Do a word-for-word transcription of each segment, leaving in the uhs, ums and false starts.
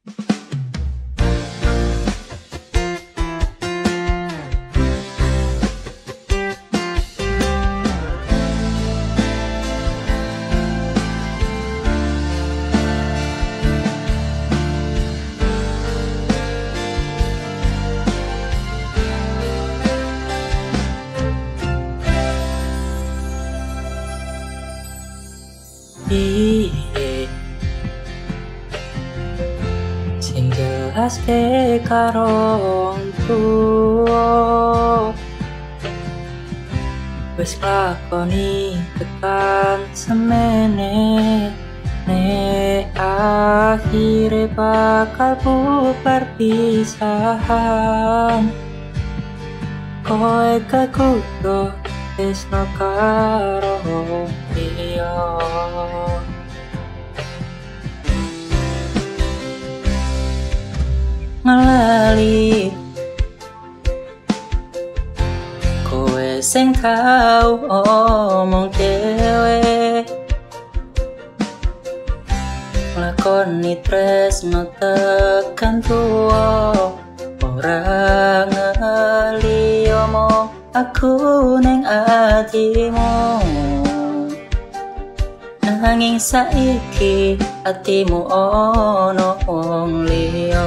Iye sing jelaske karo tuwa wis lakoni tekan semene nek akhire bakal bubar pisahan koe kekudo tresno karo liya ngelali kowe sing tau omong dhewe lakoni tresno tekan tuwa ora ngali omong aku neng atimu nanging saiki atimu ono wong liya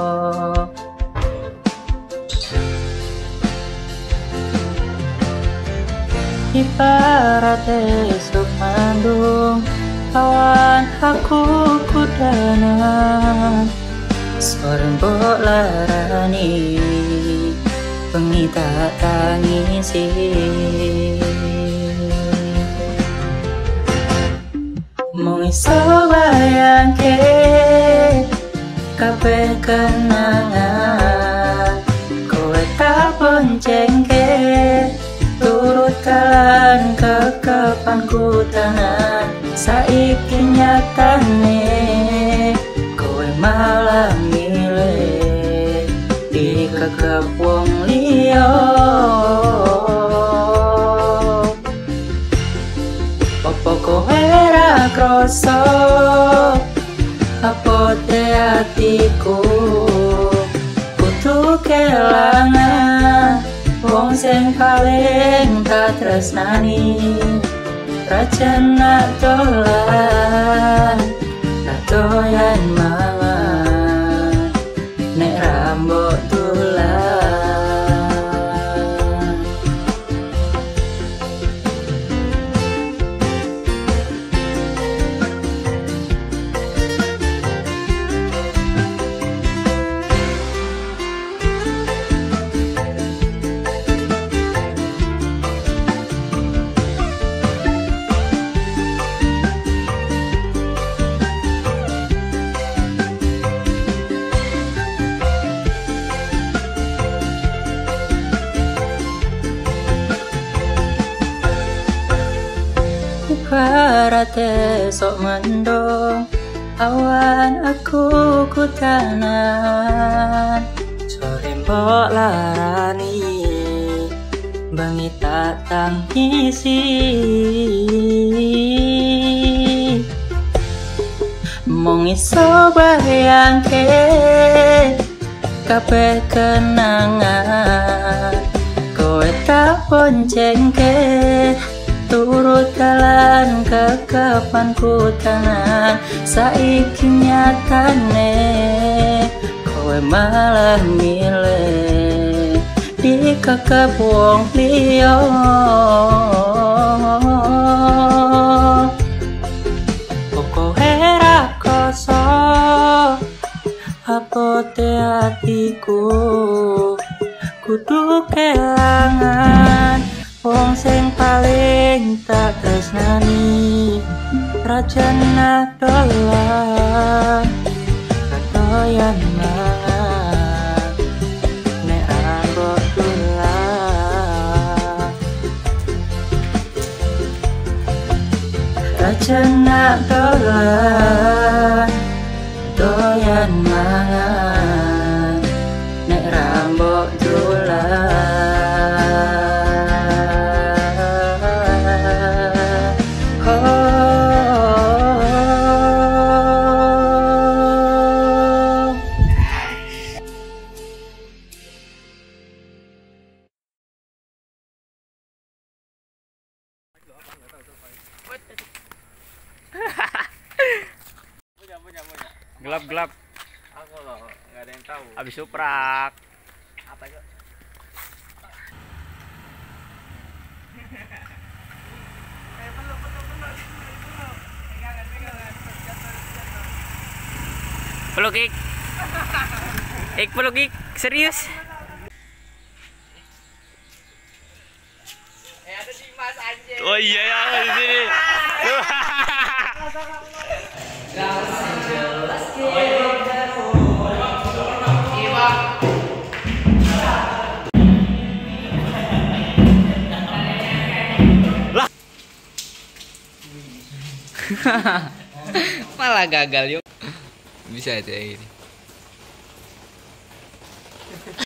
ibarat esok mendung kawan aku kudanan sore mbok larani bengi tak tangisi mung iso bayangke kabeh kenangan kowe tak boncengke turut kalan kekepanku tenan saiki nyatane kowe malah milih dikekep wong liya opo kowe ra krasa apote atiku kudu kelangan wong sing paling tak tresnani rajan nak dolan tak doyan mangan nek rambut tulan ibarat esok mendung awan aku kutanan sore mbok larani bengi tak tangisi mung iso bayangke kabeh kenangan kowe tak boncengke turut kalan kekepanku tenan saiki nyatane kowe malah milih dikekep wong liya kowe ra krasa apote atiku kudu kelangan wong sing paling tak tresnani rajan nak dolan katoyan mangan nek rambut tulan rajan nak dolan doyan mangan nek rambut tulan oh Gelap-gelap. Aku loh, nggak ada yang tahu. Abis suprak. Apa itu? Peluk Ik. Ik peluk Ik, serius. Eh ada Dimas anjing. Oh iya ya di sini. Lah. Malah gagal yuk. Bisa aja ini.